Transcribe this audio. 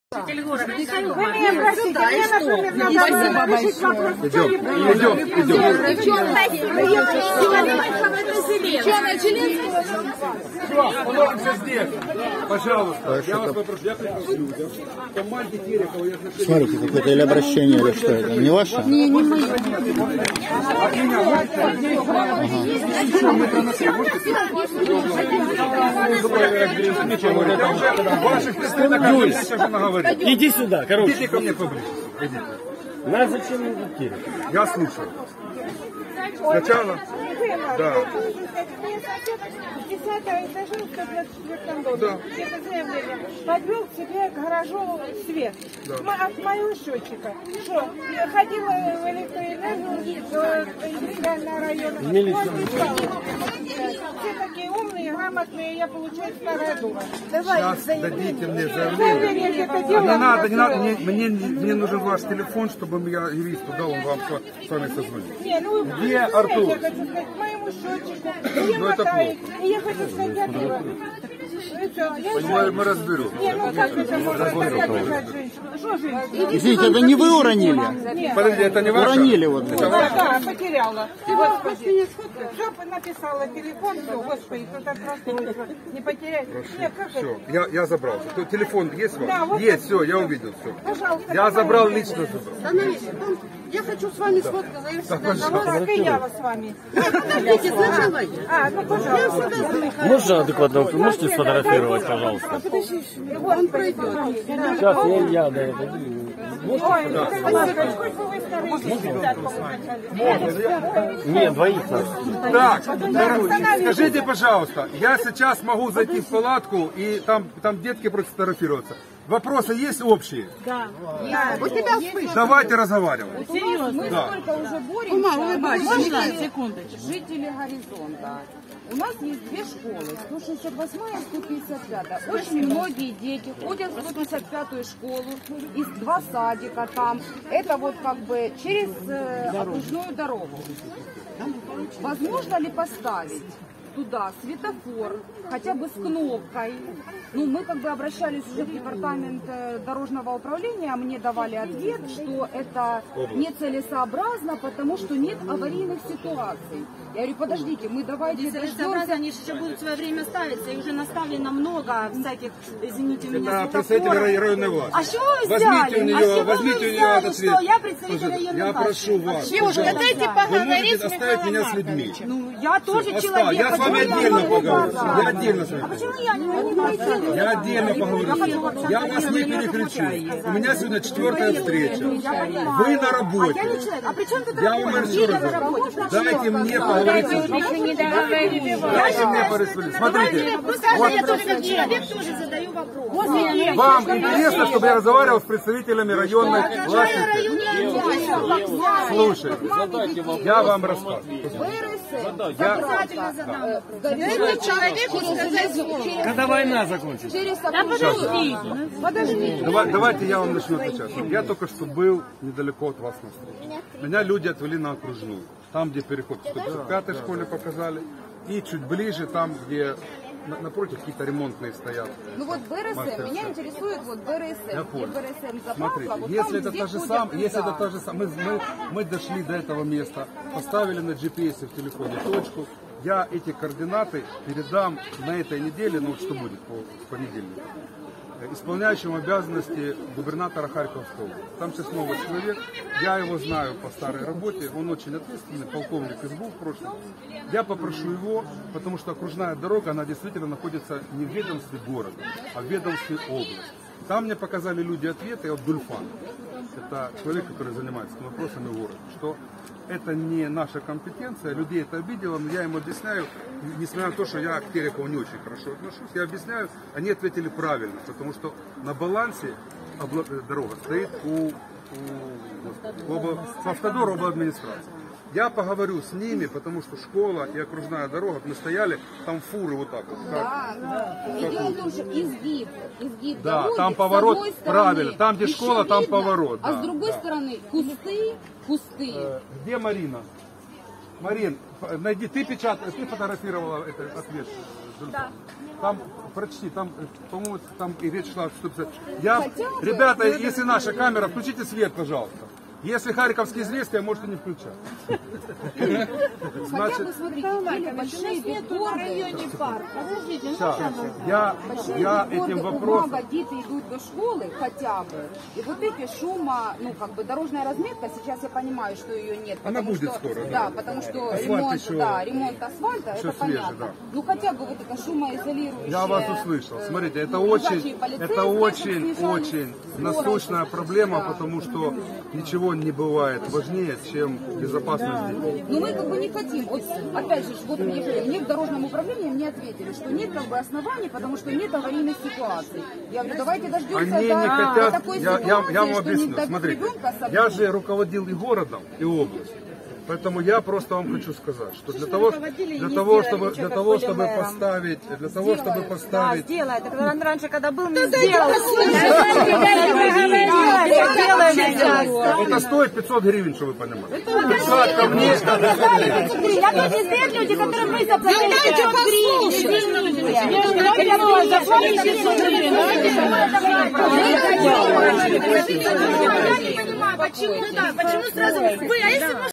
Вы меня простите, мне на шуме надо решить вопрос. Что, начали? Все здесь. Пожалуйста, я вас попрошу, я прихожу. Команде Терехова я отношения. Смотрите, какое-то или обращение, или что это? Не ваше? Не мое. От меня Иди сюда, короче. Идите ко мне поближе. Идите. Нас зачем нужно Кирилл? Я слушаю. Сначала? Да. Мне сосед с 10-го этажа в 124 году. Да. Это заявление. Подвел к себе к гаражу свет. Да. От моего счетчика. Что? Я ходила в электроэнергию до индустриального района. Все такие умные, грамотные, я получаю старая дура. Сейчас дадите мне заявление. Не надо, не надо. Мне нужен ваш телефон, чтобы я юристу дал, он вам с вами созвонит. Не, ну, Где Артур? Я хочу сказать, к моему счетчику. Ну, это плохо. И я хочу сказать, я дура. Мы разберем. Не, ну как это можно обижать женщину? Что женщина? Извините, это не вы уронили? Нет. Подождите, это не ваше? Уронили вот. Да, потеряла. Господи, все написала телефон, все, господи, тут так расстроится. Не потерять. Нет, как это? Все, я забрал. Телефон есть у вас? Да, вот есть, все, я увидел все. Пожалуйста. Я забрал, лично забрал. Остановись. Я хочу с вами сфоткаться. Я всегда за вас. Как и я с вами. Подождите, сначала я. Ну пожалуйста. Можно адекватно? Вы можете сфотографировать, пожалуйста? Он пройдет. Сейчас я да, это. Ой, сколько вы старые. Нет, двоих нас. Так, скажите, пожалуйста, я сейчас могу зайти в палатку, и там детки просят фотографироваться. Вопросы есть общие? Да. Вот тебя слышно. Давайте разговаривать. Мы Да. сколько уже боремся. Можно? Секундочку. Жители Горизонта. У нас есть две школы, 168 и 155. Очень многие дети ходят в 155 школу, из два садика там. Это вот как бы через окружную дорогу. Возможно ли поставить туда светофор, хотя бы с кнопкой? Ну, мы как бы обращались уже в департамент дорожного управления, мне давали ответ, что это нецелесообразно, потому что нет аварийных ситуаций. Я говорю, подождите, мы давайте Нецелесообразно, они же еще будут в свое время ставиться, и уже наставлено много всяких, извините меня, Это представитель районной власти. А что вы взяли? Возьмите у нее этот что свет. я представитель районной Я власти? прошу вас, Девушка, пожалуйста, дайте вы поговорить можете с оставить меня с Михаилом людьми. Ну, я тоже Оставь. человек. Я с вами почему отдельно могу поговорю. показать? Я отдельно с вами А почему поговорю. я не могу найти? Я отдельно поговорю. Я вас не перекричу. У меня сегодня 4-я встреча. Вы на работе. Я не человек. А при чем тут Я вам еще раз говорю. Дайте мне поговорить с людьми. Дайте мне поговорить. Смотрите. Просто я тоже как человек тоже задаю вопрос. Вам интересно, чтобы я разговаривал с представителями районной власти? Слушайте, я вам рассказываю. Обязательно задам. Дайте человеку сказать слово. Когда война закончится? Подожди. Давайте я вам начну отвечать. Я только что был недалеко от вас на встрече. Меня люди отвели на окружную. Там, где переход в 155-й школе показали. И чуть ближе, там, где напротив какие-то ремонтные стоят. Ну вот БРСМ, меня интересует вот БРСМ. Я понял. БРСМ заправка, Смотрите, вот если там, это где та же ходят самая, если туда. это та же самая, мы дошли до этого места, поставили на GPS в телефоне точку, я эти координаты передам на этой неделе, ну вот что будет по понедельнику, исполняющему обязанности губернатора Харьковской области. Там сейчас новый человек, я его знаю по старой работе, он очень ответственный, полковник СБУ в прошлом. Я попрошу его, потому что окружная дорога, она действительно находится не в ведомстве города, а в ведомстве области. Там мне показали люди ответы от Дульфан. Это человек, который занимается вопросами города, что это не наша компетенция, людей это обидело, но я им объясняю, несмотря на то, что я к Терехову не очень хорошо отношусь, я объясняю, они ответили правильно, потому что на балансе дорога стоит у Автодора обладминистрации. Я поговорю с ними, потому что школа и окружная дорога, мы стояли, там фуры вот так вот. Да. И дело в том, что изгиб да, дороги, там с поворот, одной стороны, правильно, там где еще школа, там видно, поворот. А да, с другой да. стороны кусты. Где Марина? Марин, найди, ты фотографировала этот ответ? Да. Там, прочти, там, по-моему, там и речь шла о 150. Ребята, если наша камера, включите свет, пожалуйста. Если харьковские известия, можете не включать. Хотя бы, смотрите, были большие бигборды. Я этим вопросом... Много дети идут до школы хотя бы. И вот эти шума, ну как бы дорожная разметка, сейчас я понимаю, что ее нет. Она будет что, скоро, да. Потому что Асфальт ремонт, еще ремонт асфальта, это свежий, понятно. да. Ну хотя бы вот это шумоизолирующее. Я вас услышал. Смотрите, это очень насущная проблема, потому что ничего не бывает важнее, чем безопасность детей. Но мы как бы не хотим. Вот, опять же, вот мне в дорожном управлении мне ответили, что нет как бы оснований, потому что нет аварийных ситуаций. Я говорю, давайте дождемся Они не хотят, такой я ситуации, вам что объясню. не так Смотрите, ребенка собьют. я же руководил и городом, и областью. Поэтому я просто вам хочу сказать, что для того, чтобы поставить, Сделает. Раньше, когда был, не сделал. это стоит 500 гривен, что вы понимаете. Я тут везде люди, которые мы заплатили 500 гривен. Почему сразу вы?